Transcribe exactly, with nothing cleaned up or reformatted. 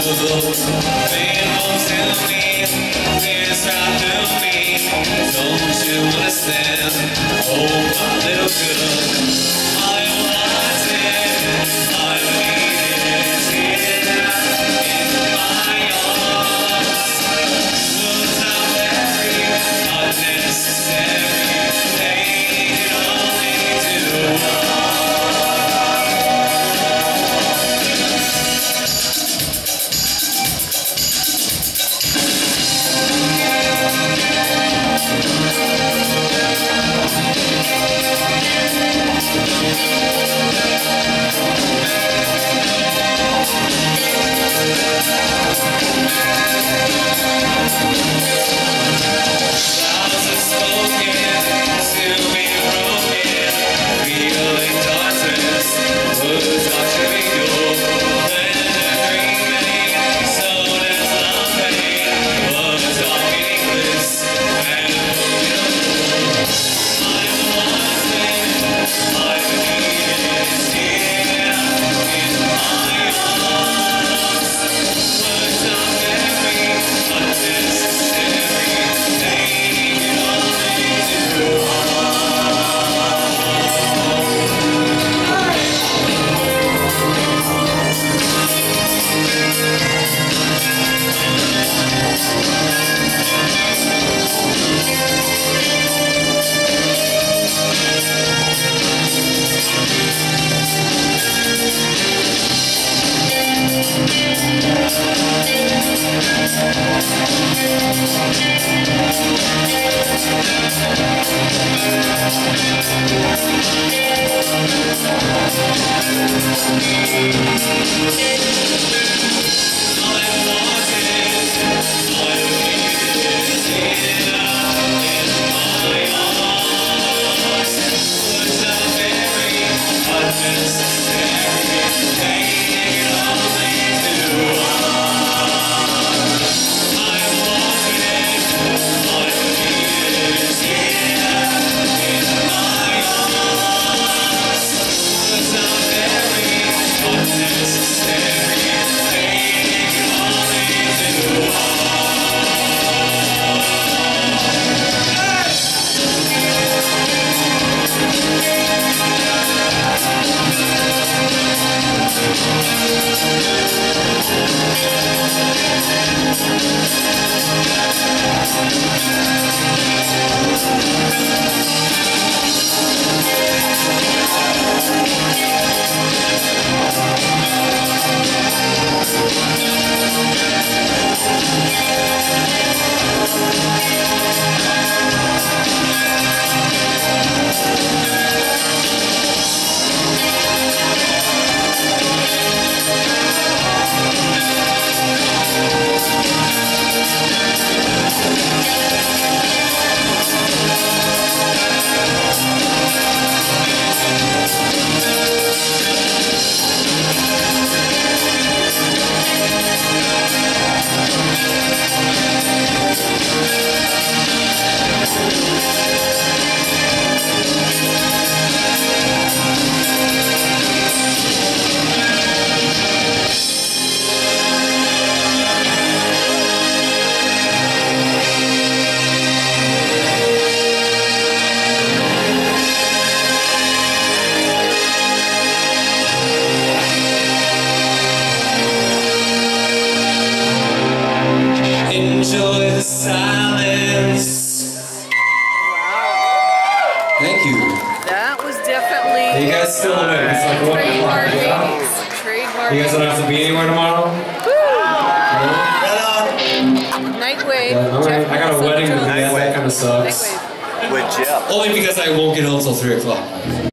Thank you. That was definitely. Are you guys still awake? It's like one o'clock. Trademark. You guys don't have to be anywhere tomorrow? Nightwave. Yeah, all right. I got a wedding to be at. That kind of sucks. Nightwave. With Jeff. Only because I won't get home till three o'clock.